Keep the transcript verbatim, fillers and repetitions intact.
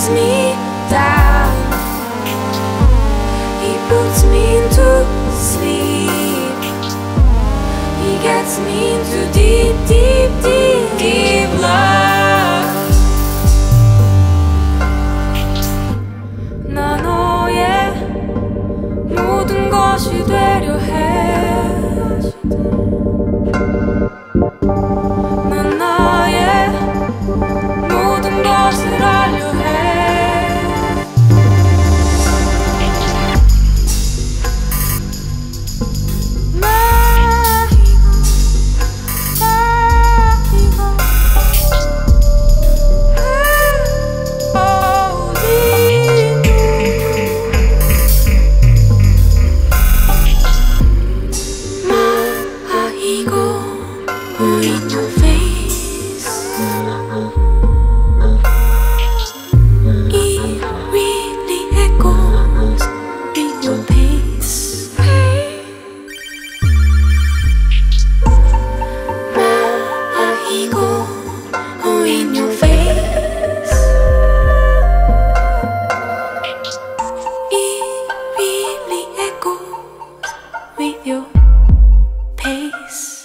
lays me down. He puts me into sleep. He gets me into deep, deep, deep, deep love. 나 너의 모든 것이 되려 해. 난 나의 모든 것을 알려 해. In your face, it really echoes in your pace. My ego in your face, it really echoes with your pace.